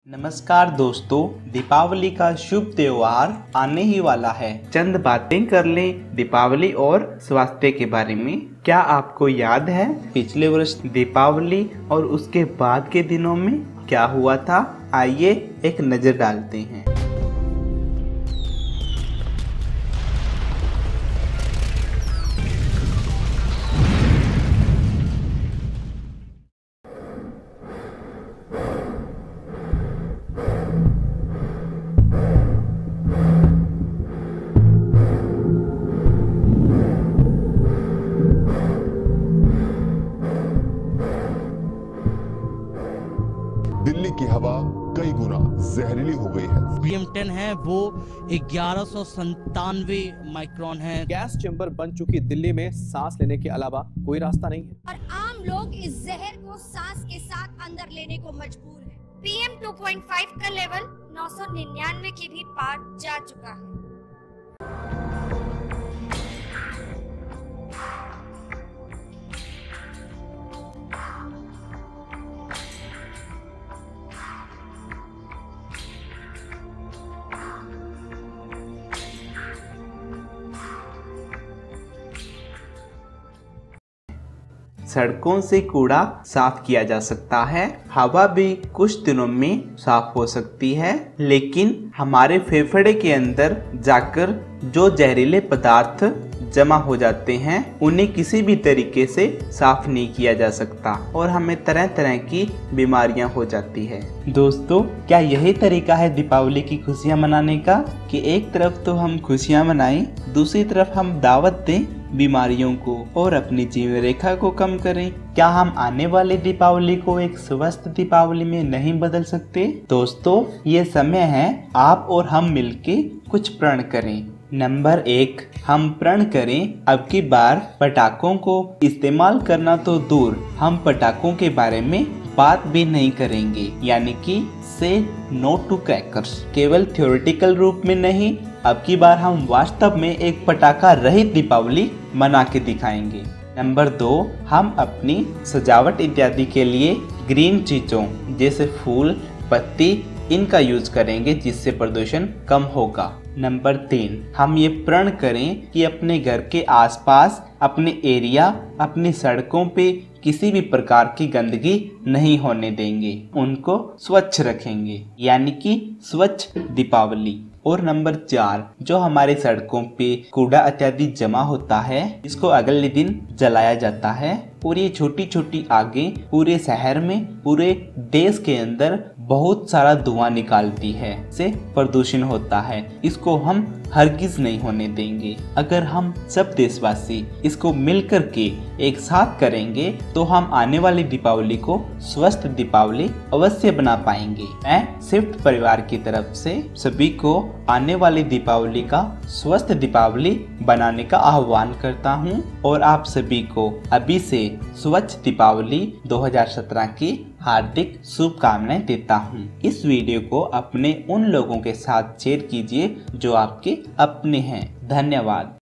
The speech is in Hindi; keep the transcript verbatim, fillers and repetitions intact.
नमस्कार दोस्तों, दीपावली का शुभ त्योहार आने ही वाला है। चंद बातें कर लें दीपावली और स्वास्थ्य के बारे में। क्या आपको याद है पिछले वर्ष दीपावली और उसके बाद के दिनों में क्या हुआ था? आइए एक नजर डालते हैं। दिल्ली की हवा कई गुना जहरीली हो गई है। पी एम टेन है वो ग्यारह सौ संतानवे माइक्रोन है। गैस चैम्बर बन चुकी दिल्ली में सांस लेने के अलावा कोई रास्ता नहीं है और आम लोग इस जहर को सांस के साथ अंदर लेने को मजबूर है। P M two point five का लेवल नौ सौ निन्यानवे के भी पार जा चुका है। सड़कों से कूड़ा साफ किया जा सकता है, हवा भी कुछ दिनों में साफ हो सकती है, लेकिन हमारे फेफड़े के अंदर जाकर जो जहरीले पदार्थ जमा हो जाते हैं उन्हें किसी भी तरीके से साफ नहीं किया जा सकता और हमें तरह तरह की बीमारियां हो जाती है। दोस्तों, क्या यही तरीका है दीपावली की खुशियां मनाने का कि एक तरफ तो हम खुशियां मनाएं, दूसरी तरफ हम दावत दें बीमारियों को और अपनी जीवन रेखा को कम करें? क्या हम आने वाले दीपावली को एक स्वस्थ दीपावली में नहीं बदल सकते? दोस्तों, ये समय है आप और हम मिलके कुछ प्रण करें। नंबर एक, हम प्रण करें अब की बार पटाखों को इस्तेमाल करना तो दूर, हम पटाखों के बारे में बात भी नहीं करेंगे, यानी कि से नो टू क्रैकर्स। केवल थ्योरेटिकल रूप में नहीं, अब की बार हम वास्तव में एक पटाखा रहित दीपावली मना के दिखाएंगे। नंबर दो, हम अपनी सजावट इत्यादि के लिए ग्रीन चीजों जैसे फूल, पत्ती इनका यूज करेंगे जिससे प्रदूषण कम होगा। नंबर तीन, हम ये प्रण करें कि अपने घर के आसपास, अपने एरिया, अपनी सड़कों पे किसी भी प्रकार की गंदगी नहीं होने देंगे, उनको स्वच्छ रखेंगे, यानी कि स्वच्छ दीपावली। और नंबर चार, जो हमारे सड़कों पे कूड़ा इत्यादि जमा होता है इसको अगले दिन जलाया जाता है और ये छोटी छोटी आगें पूरे शहर में, पूरे देश के अंदर बहुत सारा धुआं निकालती है, इससे प्रदूषण होता है। इसको हम हरगिज नहीं होने देंगे। अगर हम सब देशवासी इसको मिलकर के एक साथ करेंगे तो हम आने वाली दीपावली को स्वस्थ दीपावली अवश्य बना पाएंगे। मैं स्विफ्ट परिवार की तरफ से सभी को आने वाली दीपावली का स्वस्थ दीपावली बनाने का आह्वान करता हूं और आप सभी को अभी से स्वच्छ दीपावली दो हज़ार सत्रह की हार्दिक शुभकामनाएं देता हूं। इस वीडियो को अपने उन लोगों के साथ शेयर कीजिए जो आपके अपने हैं। धन्यवाद।